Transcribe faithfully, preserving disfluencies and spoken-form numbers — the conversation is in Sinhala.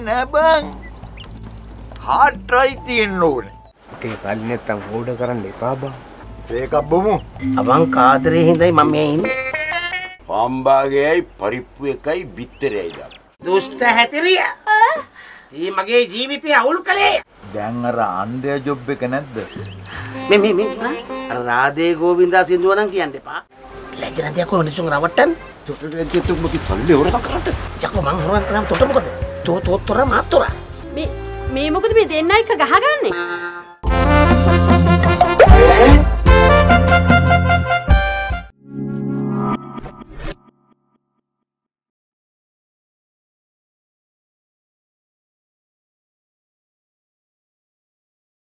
නෑ බං. හાર્ඩ් ඩ්‍රයිව් තියෙන්න ඕනේ. ඒ සල්ලි නැත්තම් ඕඩර් කරන්න එපා බං. ඒකක් බොමු. අබං කාදරේ හින්දායි මම මේ ඉන්නේ. පාම්බාගේයි පරිප්පු එකයි බිත්තරයයි දාන්න. දුෂ්ට හැතිරිය. ඊ මගේ ජීවිතය අවුල් කළේ. දැන් අර අන්ධයා ජොබ් එක නැද්ද? මේ මේ මේ අර රාදේ ගෝවින්දා සින්දුව නම් කියන්න එපා. ලැජ්ජනදියා කොහොමද සුන් රවට්ටන්? චොට්ටට දෙතුක් මොකි සල්ලි හොරකම් කරන්න. යකෝ මං හොරන් කරාම තොට මොකද? තෝ තෝ තොර මාතොර. මේ මේ මොකද මේ දෙන්න එක ගහගන්නේ?